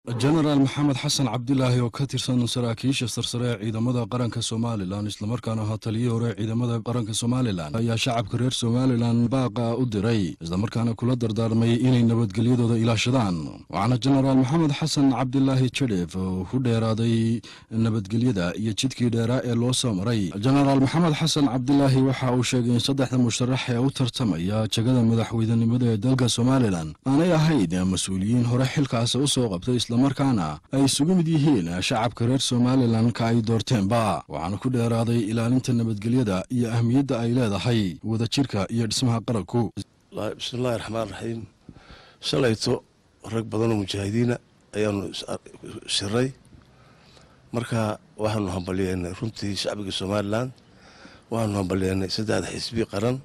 General Maxamed Xasan Cabdilaahi oo ka tirsan saraakiisha sarsare ee ciidamada qaranka Soomaaliland isla markaana ahaa taliyihii hore ciidamada qaranka Soomaaliland ayaa shacabka reer Soomaaliland baaqa u diray isla markaana kula dardaarmay inay nabadgelyadooda ilaashadaan waxaana General Maxamed Xasan Cabdilaahi Chedef oo ku dheeraaday nabadgelyada iyo jidkii dheeraa ee loo soo maray General Maxamed Xasan Cabdilaahi waxa uu sheegay in saddexda musharax ee u tartamaya jagada madaxweynenimada ee dalka Soomaaliland aanay ahayd mas'uuliyiin hore xilkaas u soo qabtay markaana ay isugu mid yihiin shacabka reer Soomaaliland ka ay doorteenba waxaana ku dheeraaday ilaalinta nabadgelyada iyo ahmiyadda ay leedahay wadajirka iyo dhismaha qaranku. Bismillahir Rahmaanir Rahiim. Shalayto rag badan oo mujaahidiina ayaanu shiray marka waxaanu hambalyeynay runtii shacabka Soomaaliland waxaanu hambalyeynay saddex xisbi qaran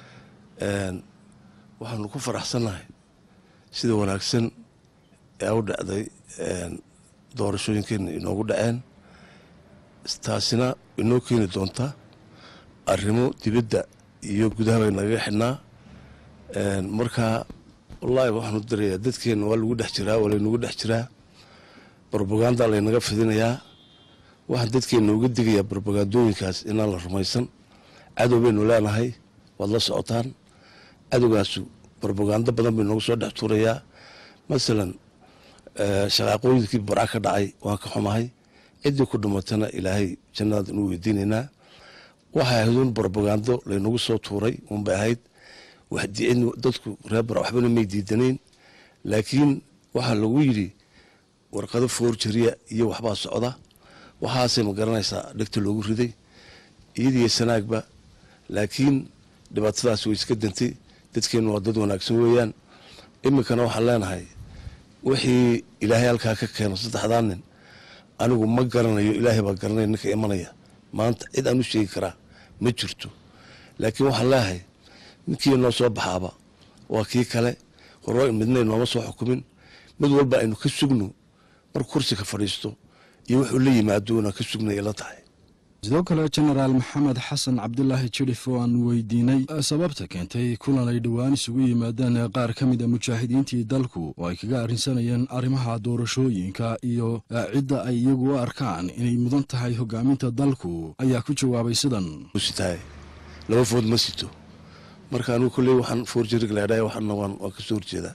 waxaanu ku faraxsanahay sida wanaagsan ee u dhacday doorashooyinkeena inoogu dhaceen taasina inoo keeni doonta arrimo dibadda iyo gudaha bay naga xidhnaa marka wallaahi waxaanu dirayaa dadkeena waa lagu dhex jiraa waa laynagu dhex jiraa propaganda laynaga fidinayaa waxaan dadkeena uga digayaa propagandooyinkaas inaan la rumaysan cadow baynu leenahay waad la socotaan cadowgaasu propaganda badan bay noogu soo dhex tuurayaa masalan shaqaaqooyinkii barca ka dhacay waan ka xumahay cidii ku dhimatana ilaahay jannada inuu weydiinaynaa waxay ahayd un propagando laynagu soo tuuray unbay ahayd dadku reer barca waxbana may diidanayn laakiin waxaa lagu yidhi warqado foorjariya iyo waxbaa socda waxaasay ma garanaysaa dhegta loogu riday iyadiyo sanaagba laakiin dhibaatadaas way iska dantay dadkeennu waa dad wanaagsan weeyaan iminkana waxaan leenahay wixii ilaahay halkaa ka keeno saddexdaan nin anigu ma garanayo ilaahay baa garanaya ninka imanaya maanta cid aan u sheegi karaa ma jirto laakiin waxaan leeyahay ninkii noo soo baxaaba waa kii kale hore midnay nooma soo xukumin mid walba aynu ka sugno mar kursi ka fadhiisto iyo wuxuu la yimaado inaan ka sugnay ila tahay sidoo kale General Maxamed Xasan Cabdilaahi Chedef oo aan weydiinay sababta keentay kulan ay dhawaan isugu yimaadeen qaar ka mid ah mujaahidiintii dalku oo ay kaga arrinsanayeen arrimaha doorashooyinka iyo cidda ay iyagu u arkaan inay mudan tahay hogaaminta dalku ayaa ku jawaabay sidan laba food ma sito marka anu kulay waxaan forgery leedahay waxaan waan ka soo horjeedaa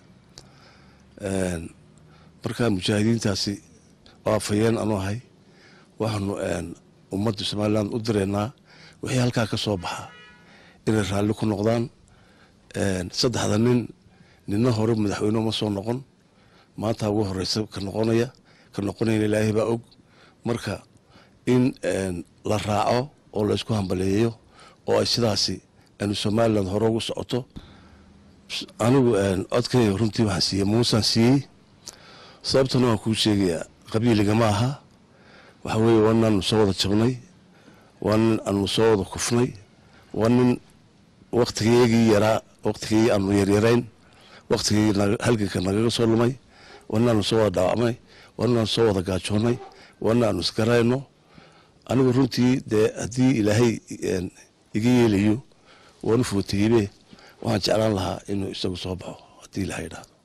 marka mujaahidiintaasi waa fayeen anu ahay waxaanu ummadda Soomaaliland u direynaa wixii halkaa ka soo baxa inay raalli ku noqdaan saddexda ninna hore madaxweyne ma soo noqon maanta ugu horeysa ka noqonaya ilaahay baa og marka in la raaco oo la isku hambaleeyo oo ay sidaasi aanu Soomaaliland hore ugu socoto anigu codkay runtii waxaan siiyey muusan siiyey sababtana waan kuu sheegayaa qabiiliga ma aha waxa weeye waan soo wada jabnay waan aanu soo wada kufnay waan waqtigii yaraa waqtigii aanu yaryarayn waqtigii halganka naga soo lumay waan soo wada dhaawacmay waan soo wada gaajoonay waan isgarayno anigu runtii haddii ilaahay iga yeelayo waan footiyey waxaan jeclaan lahaa inuu isagu soo baxo haddii ilaahay dhaafo